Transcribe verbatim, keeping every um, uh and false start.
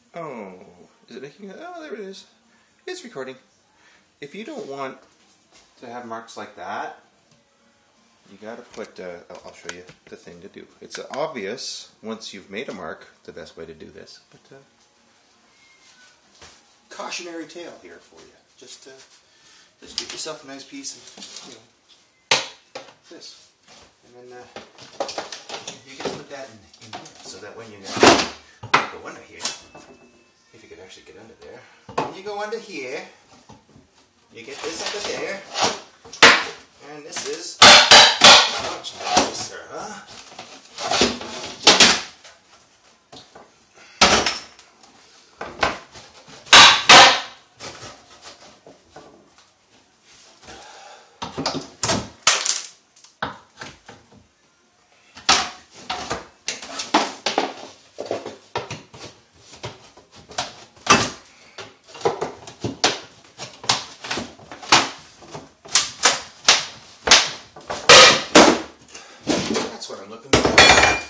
Oh, is it making it? Oh, there it is. It's recording. If you don't want to have marks like that, you gotta put, uh, I'll show you the thing to do. It's obvious once you've made a mark, the best way to do this. But uh, cautionary tale here for you. Just, uh, just get yourself a nice piece of, you know, this. And then uh, you can put that in, in here so that when you go under here, if you could actually get under there, when you go under here, you get this under there, and this is much nicer, huh? That's what I'm looking for.